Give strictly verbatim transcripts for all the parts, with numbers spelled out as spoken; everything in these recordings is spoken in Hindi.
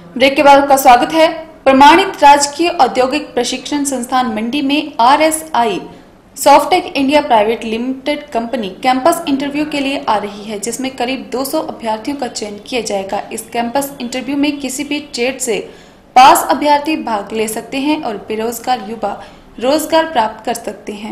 ब्रेक के बाद आपका स्वागत है। प्रमाणित राजकीय औद्योगिक प्रशिक्षण संस्थान मंडी में R S I Softech India private limited company campus interview के लिए आ रही है, जिसमें करीब दो सौ अभ्यर्थियों का चयन किया जाएगा। इस कैंपस इंटरव्यू में किसी भी ट्रेड से पास अभ्यर्थी भाग ले सकते हैं और बेरोजगार युवा रोजगार प्राप्त कर सकते हैं।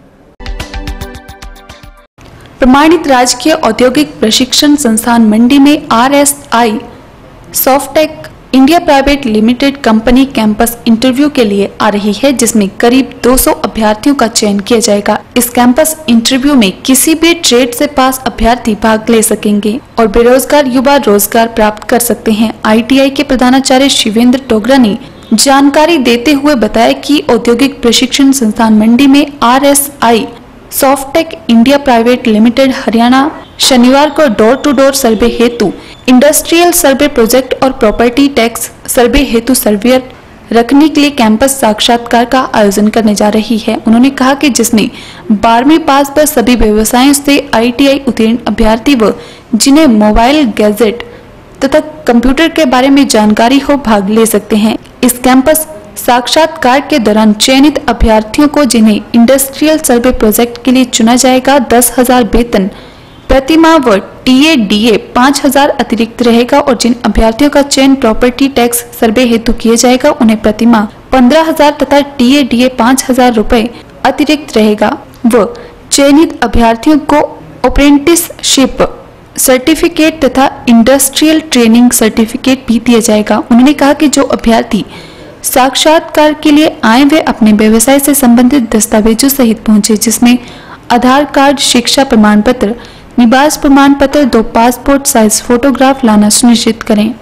प्रमाणित राजकीय औद्योगिक प्रशिक्षण संस्थान मंडी में R S I Softech India private limited company campus interview के लिए आ रही है, जिसमें करीब दो सौ अभ्यर्थियों का चयन किया जाएगा। इस कैंपस इंटरव्यू में किसी भी ट्रेड से पास अभ्यर्थी भाग ले सकेंगे और बेरोजगार युवा रोजगार प्राप्त कर सकते हैं। आई टी आई के प्रधानाचार्य शिवेंद्र टोगरा ने जानकारी देते हुए बताया कि औद्योगिक प्रशिक्षण संस्थान मंडी में R S I Softech India private limited Haryana शनिवार को डोर टू डोर सर्वे हेतु इंडस्ट्रियल सर्वे प्रोजेक्ट और प्रॉपर्टी टैक्स सर्वे हेतु सर्वेयर रखने के लिए कैंपस साक्षात्कार का आयोजन करने जा रही है। उन्होंने कहा कि जिसमें बारहवीं पास पर सभी व्यवसायों से आई टी आई उत्तीर्ण अभ्यर्थी व जिन्हें मोबाइल गैजेट तथा कंप्यूटर के बारे में जानकारी हो भाग ले सकते हैं। इस कैंपस साक्षात्कार के दौरान चयनित अभ्यर्थियों को जिन्हें इंडस्ट्रियल सर्वे प्रोजेक्ट के लिए चुना जाएगा दस हजार वेतन प्रतिमाह व टी ए डी ए पाँच हजार अतिरिक्त रहेगा और जिन अभ्यर्थियों का चयन प्रॉपर्टी टैक्स सर्वे हेतु किया जाएगा उन्हें प्रतिमाह पंद्रह हजार तथा टी ए डी ए पाँच हजार रूपए अतिरिक्त रहेगा व चयनित अभ्यर्थियों को अप्रेंटिसशिप सर्टिफिकेट तथा इंडस्ट्रियल ट्रेनिंग सर्टिफिकेट भी दिया जाएगा। उन्होंने कहा कि जो अभ्यर्थी साक्षात्कार के लिए आए वे अपने व्यवसाय से संबंधित दस्तावेजों सहित पहुंचे, जिसमें आधार कार्ड, शिक्षा प्रमाण पत्र, निवास प्रमाण पत्र, दो पासपोर्ट साइज फोटोग्राफ लाना सुनिश्चित करें।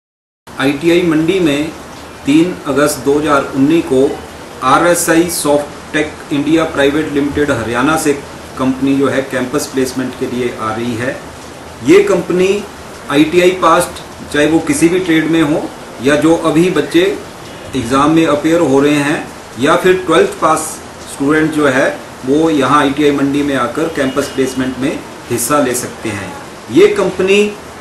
आई टी आई मंडी में तीन अगस्त दो हज़ार उन्नीस को R S I Softech India private limited Haryana से कंपनी जो है कैंपस प्लेसमेंट के लिए आ रही है। ये company I T I passed चाहे वो किसी भी ट्रेड में हो या जो अभी बच्चे एग्ज़ाम में अपेयर हो रहे हैं या फिर ट्वेल्थ पास स्टूडेंट जो है वो यहाँ आई टी आई मंडी में आकर कैंपस प्लेसमेंट में हिस्सा ले सकते हैं। ये कंपनी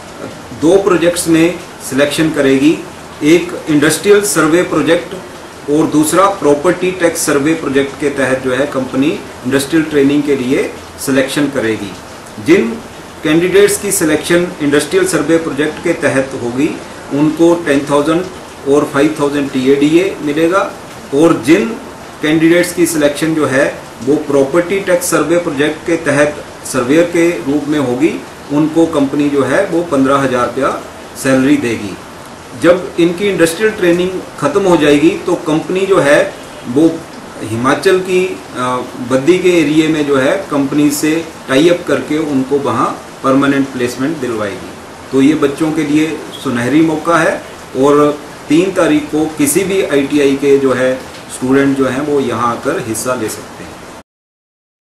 दो प्रोजेक्ट्स में सिलेक्शन करेगी, एक इंडस्ट्रियल सर्वे प्रोजेक्ट और दूसरा प्रॉपर्टी टैक्स सर्वे प्रोजेक्ट के तहत जो है कंपनी इंडस्ट्रियल ट्रेनिंग के लिए सिलेक्शन करेगी। जिन कैंडिडेट्स की सिलेक्शन इंडस्ट्रियल सर्वे प्रोजेक्ट के तहत होगी उनको टेन थाउजेंड और five thousand T A D A मिलेगा और जिन कैंडिडेट्स की सिलेक्शन जो है वो प्रॉपर्टी टैक्स सर्वे प्रोजेक्ट के तहत सर्वेयर के रूप में होगी उनको कंपनी जो है वो पंद्रह हजार रुपया सैलरी देगी। जब इनकी इंडस्ट्रियल ट्रेनिंग ख़त्म हो जाएगी तो कंपनी जो है वो हिमाचल की बद्दी के एरिए में जो है कंपनी से टाई अप करके उनको वहाँ परमानेंट प्लेसमेंट दिलवाएगी। तो ये बच्चों के लिए सुनहरी मौका है और तीन तारीख को किसी भी आई टी आई के जो है स्टूडेंट जो हैं वो यहाँ आकर हिस्सा ले सकते हैं।